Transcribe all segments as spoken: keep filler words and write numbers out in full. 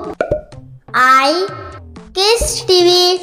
आई किस टीवी।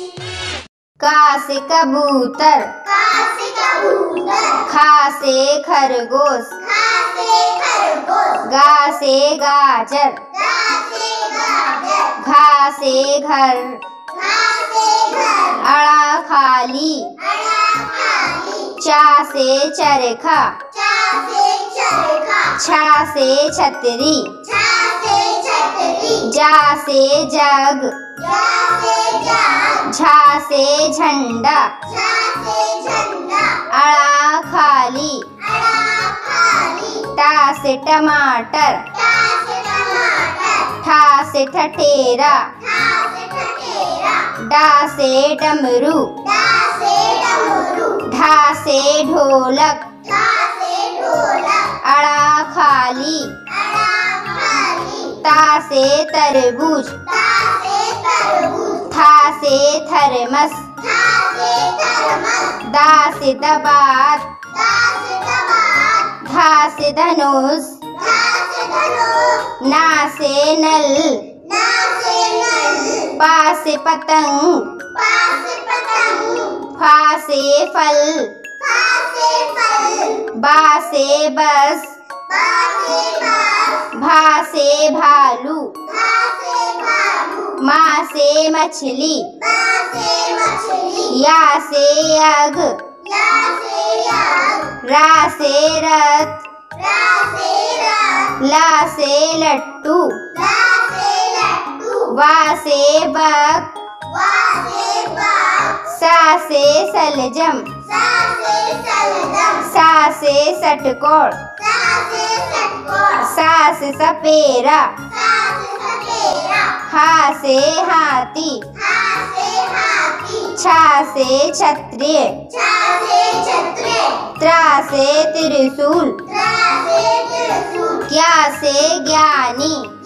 का से कबूतर, का से कबूतर। खा से खरगोश, खा से खरगोश। गा से गाजर, गा से गाजर। घा से घर, घा से घर। अड़ा खाली, अड़ा खाली। चा से चरखा, चा से चरखा। छा से छतरी, छा से छतरी। जा से जग, जा से जग। झा से झंडा, झा से झंडा। अड़ा खाली, अड़ा खाली। टा से टमाटर, टा से टमाटर। ठा से ठठेरा, ठा से ठठेरा। डा से डमरू, डा से डमरू। ढा से ढोलक, ढा से ढोलक। अड़ा खाली, अड़ा खाली। ता से तरबूज, ता से तरबूज। था से थर्मस, था से थर्मस। दा से दबात, दा से दबात। धा से धनुष, धा से धनुष। ना से नल, ना से नल। पा से पतंग, पा से पतंग। फा से फल, फा से फल। बा से बस, बा से बस। भा से भालू, भा से भालू। मा से मछली, मा से मछली। या से यग, या से यग। रा से रथ, रा से रथ। ला से लट्टू, ला से लट्टू। वा से बक, वा से बक। सा से सलजम, सा से सलजम। सा से षटकोण, सा से षटकोण। सा से सपेरा, सा से सपेरा। हा से हाथी, हा से हाथी। छा से क्षत्रिय, छा से क्षत्रिय। त्रा से त्रिशूल, त्रा से त्रिशूल। क्या से ज्ञानी,